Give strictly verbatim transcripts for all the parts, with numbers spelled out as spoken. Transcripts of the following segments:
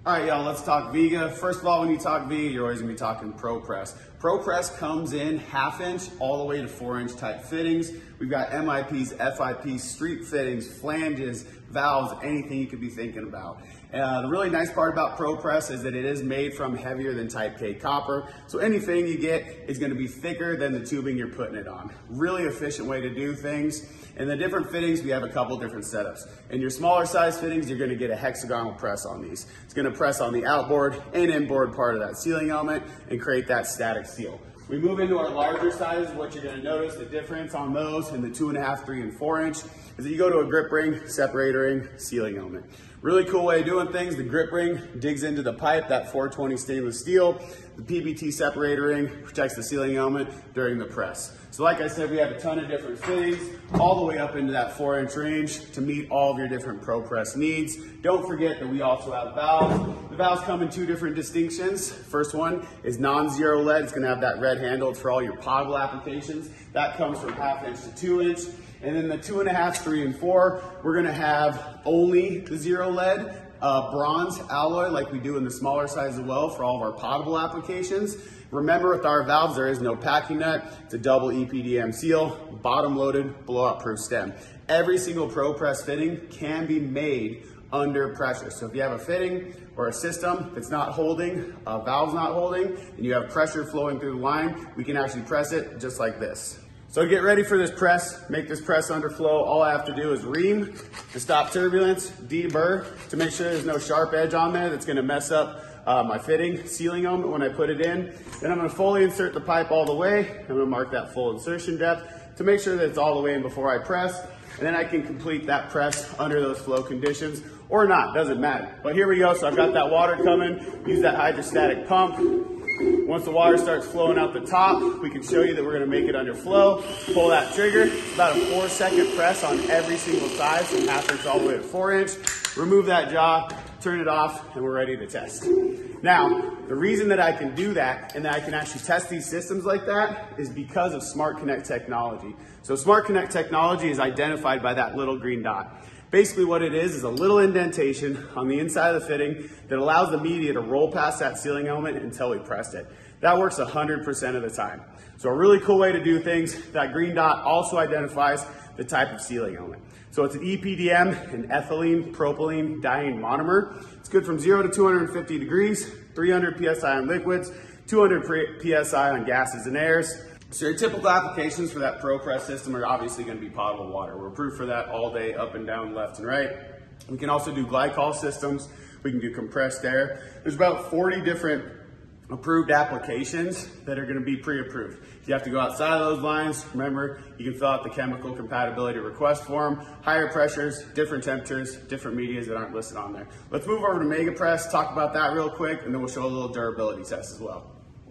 All right, y'all, let's talk Viga. First of all, when you talk Viga, you're always gonna be talking Pro Press. Pro Press comes in half inch all the way to four inch type fittings. We've got M I Ps, F I Ps, street fittings, flanges, valves, anything you could be thinking about. Uh, the really nice part about Pro Press is that it is made from heavier than Type K copper. So anything you get is gonna be thicker than the tubing you're putting it on. Really efficient way to do things. In the different fittings, we have a couple different setups. In your smaller size fittings, you're gonna get a hexagonal press on these. It's gonna press on the outboard and inboard part of that sealing element and create that static seal. We move into our larger sizes. What you're gonna notice the difference on those in the two and a half, three and four inch is that you go to a grip ring, separator ring, sealing element. Really cool way of doing things. The grip ring digs into the pipe, that four twenty stainless steel. The P B T separator ring protects the sealing element during the press. So like I said, we have a ton of different fittings all the way up into that four inch range to meet all of your different Pro Press needs. Don't forget that we also have valves. The valves come in two different distinctions. First one is non-zero lead. It's gonna have that red handle for all your potable applications. That comes from half inch to two inch. And then the two and a half, three and four, we're gonna have only the zero lead uh, bronze alloy like we do in the smaller size as well for all of our potable applications. Remember, with our valves, there is no packing nut. It's a double E P D M seal, bottom loaded, blowout proof stem. Every single Pro Press fitting can be made under pressure. So if you have a fitting or a system that's not holding, a valve's not holding, and you have pressure flowing through the line, we can actually press it just like this. So to get ready for this press, make this press underflow, all I have to do is ream to stop turbulence, deburr to make sure there's no sharp edge on there that's gonna mess up uh, my fitting sealing element when I put it in. Then I'm gonna fully insert the pipe all the way. I'm gonna mark that full insertion depth to make sure that it's all the way in before I press. And then I can complete that press under those flow conditions or not, doesn't matter. But here we go, so I've got that water coming, use that hydrostatic pump. Once the water starts flowing out the top, we can show you that we're gonna make it under flow. Pull that trigger, about a four second press on every single size from half inch all the way to four inch. Remove that jaw, turn it off, and we're ready to test. Now, the reason that I can do that and that I can actually test these systems like that is because of Smart Connect technology. So Smart Connect technology is identified by that little green dot. Basically what it is is a little indentation on the inside of the fitting that allows the media to roll past that sealing element until we press it. That works one hundred percent of the time. So a really cool way to do things, that green dot also identifies the type of sealing element. So it's an E P D M, an ethylene propylene diene monomer. It's good from zero to two hundred fifty degrees, three hundred P S I on liquids, two hundred P S I on gases and airs. So your typical applications for that Pro Press system are obviously going to be potable water. We're approved for that all day, up and down, left and right. We can also do glycol systems. We can do compressed air. There's about forty different approved applications that are going to be pre-approved. If you have to go outside of those lines, remember, you can fill out the chemical compatibility request form. Higher pressures, different temperatures, different medias that aren't listed on there. Let's move over to MegaPress, talk about that real quick, and then we'll show a little durability test as well.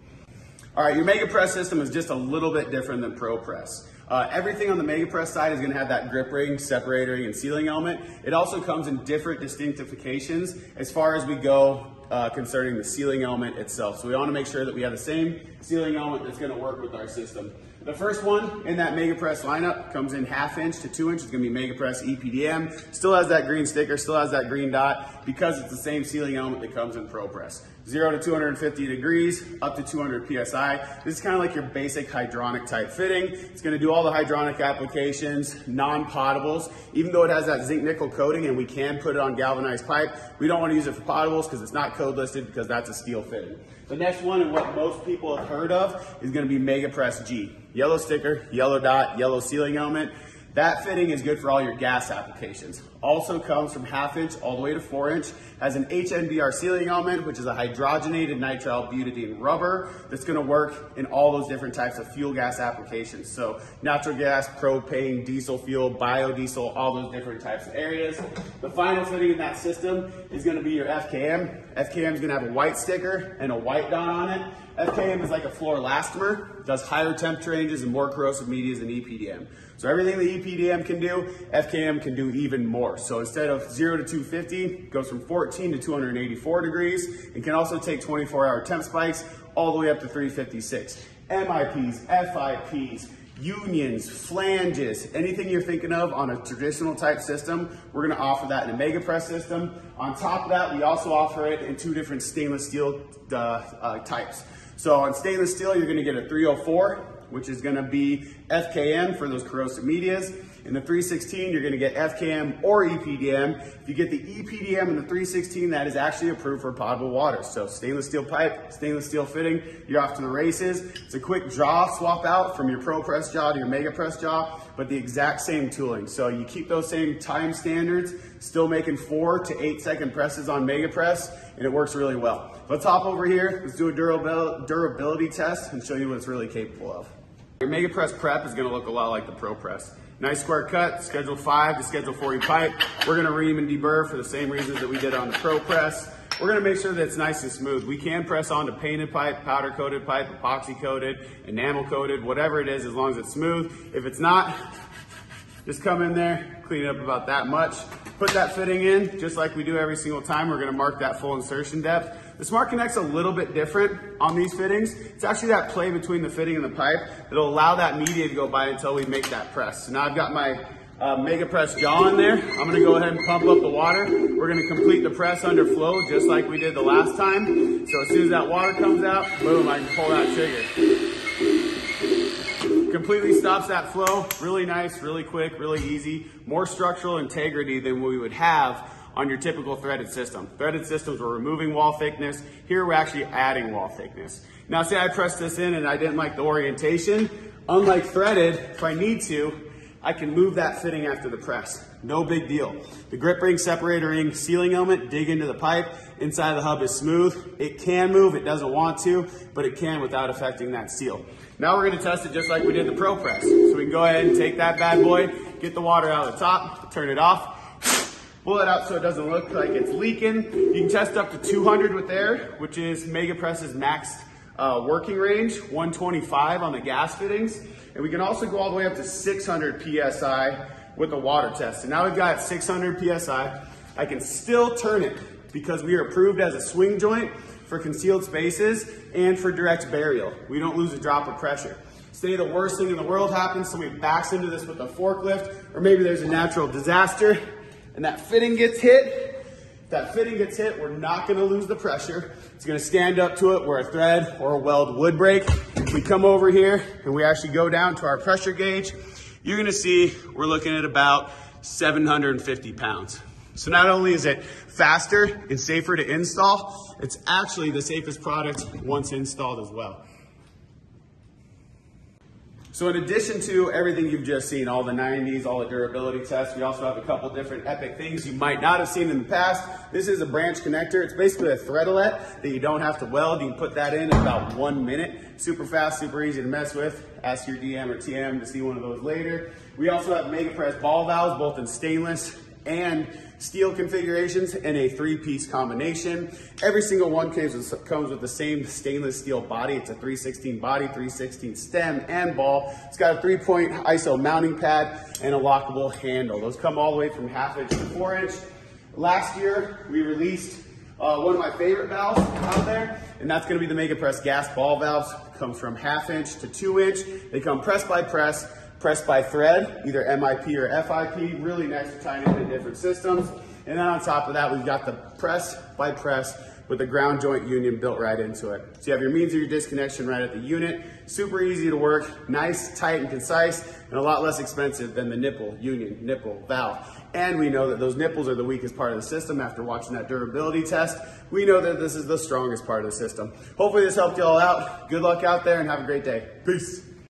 All right, your MegaPress system is just a little bit different than Pro Press. Uh, everything on the MegaPress side is gonna have that grip ring, separator ring, and sealing element. It also comes in different distinctifications as far as we go uh, concerning the sealing element itself. So we wanna make sure that we have the same sealing element that's gonna work with our system. The first one in that MegaPress lineup comes in half inch to two inch. It's gonna be MegaPress E P D M. Still has that green sticker, still has that green dot because it's the same sealing element that comes in Pro Press. Zero to two hundred fifty degrees, up to two hundred P S I. This is kind of like your basic hydronic type fitting. It's gonna do all the hydronic applications, non-potables. Even though it has that zinc nickel coating and we can put it on galvanized pipe, we don't wanna use it for potables because it's not code listed because that's a steel fitting. The next one, and what most people have heard of, is gonna be MegaPress G. Yellow sticker, yellow dot, yellow sealing element. That fitting is good for all your gas applications. Also comes from half inch all the way to four inch. Has an H N B R sealing element, which is a hydrogenated nitrile butadiene rubber that's gonna work in all those different types of fuel gas applications. So natural gas, propane, diesel fuel, biodiesel, all those different types of areas. The final fitting in that system is gonna be your F K M. F K M is gonna have a white sticker and a white dot on it. F K M is like a fluoroelastomer, does higher temperature ranges and more corrosive medias than E P D M. So everything that E P D M can do, F K M can do even more. So instead of zero to two fifty, it goes from fourteen to two hundred eighty-four degrees. It can also take twenty-four hour temp spikes all the way up to three fifty-six. M I Ps, F I Ps, unions, flanges, anything you're thinking of on a traditional type system, we're gonna offer that in a Mega Press system. On top of that, we also offer it in two different stainless steel uh, uh, types. So on stainless steel, you're gonna get a three oh four, which is gonna be F K M for those corrosive medias. In the three sixteen, you're gonna get F K M or E P D M. If you get the E P D M in the three sixteen, that is actually approved for potable water. So stainless steel pipe, stainless steel fitting, you're off to the races. It's a quick jaw swap out from your Pro Press jaw to your Mega Press jaw, but the exact same tooling. So you keep those same time standards, still making four to eight second presses on Mega Press, and it works really well. Let's hop over here, let's do a durabil- durability test and show you what it's really capable of. Your Mega Press prep is gonna look a lot like the Pro Press. Nice square cut, schedule five to schedule forty pipe. We're gonna ream and deburr for the same reasons that we did on the Pro Press. We're gonna make sure that it's nice and smooth. We can press onto painted pipe, powder coated pipe, epoxy coated, enamel coated, whatever it is, as long as it's smooth. If it's not, just come in there, clean it up about that much. Put that fitting in, just like we do every single time. We're gonna mark that full insertion depth. The Smart Connect's a little bit different on these fittings. It's actually that play between the fitting and the pipe that'll allow that media to go by until we make that press. So now I've got my uh, Mega Press jaw in there. I'm gonna go ahead and pump up the water. We're gonna complete the press under flow just like we did the last time. So as soon as that water comes out, boom, I can pull that trigger. Completely stops that flow. Really nice, really quick, really easy. More structural integrity than we would have on your typical threaded system. Threaded systems were removing wall thickness. Here we're actually adding wall thickness. Now say I pressed this in and I didn't like the orientation. Unlike threaded, if I need to, I can move that fitting after the press. No big deal. The grip ring, separator ring, sealing element, dig into the pipe. Inside of the hub is smooth. It can move, it doesn't want to, but it can without affecting that seal. Now we're gonna test it just like we did the Pro Press. So we can go ahead and take that bad boy, get the water out of the top, turn it off, pull it out so it doesn't look like it's leaking. You can test up to two hundred with air, which is Mega Press's max uh, working range, one twenty-five on the gas fittings. And we can also go all the way up to six hundred P S I with the water test. And now we've got six hundred P S I. I can still turn it because we are approved as a swing joint for concealed spaces and for direct burial. We don't lose a drop of pressure. Say the worst thing in the world happens, somebody backs into this with a forklift, or maybe there's a natural disaster, and that fitting gets hit. If that fitting gets hit, we're not gonna lose the pressure. It's gonna stand up to it where a thread or a weld would break. If we come over here and we actually go down to our pressure gauge, you're gonna see we're looking at about seven hundred fifty pounds. So not only is it faster and safer to install, it's actually the safest product once installed as well. So in addition to everything you've just seen, all the nineties, all the durability tests, we also have a couple different epic things you might not have seen in the past. This is a branch connector. It's basically a threadlet that you don't have to weld. You can put that in in about one minute. Super fast, super easy to mess with. Ask your D M or T M to see one of those later. We also have Mega Press ball valves, both in stainless and steel configurations in a three-piece combination. Every single one comes with, comes with the same stainless steel body. It's a three sixteen body, three sixteen stem and ball. It's got a three-point I S O mounting pad and a lockable handle. Those come all the way from half inch to four inch. Last year, we released uh, one of my favorite valves out there, and that's gonna be the Mega Press gas ball valves. It comes from half inch to two inch. They come press by press, press by thread, either M I P or F I P, really nice to tie into different systems. And then on top of that, we've got the press by press with the ground joint union built right into it. So you have your means of your disconnection right at the unit. Super easy to work, nice, tight, and concise, and a lot less expensive than the nipple union, nipple valve. And we know that those nipples are the weakest part of the system. After watching that durability test, we know that this is the strongest part of the system. Hopefully this helped you all out. Good luck out there and have a great day. Peace.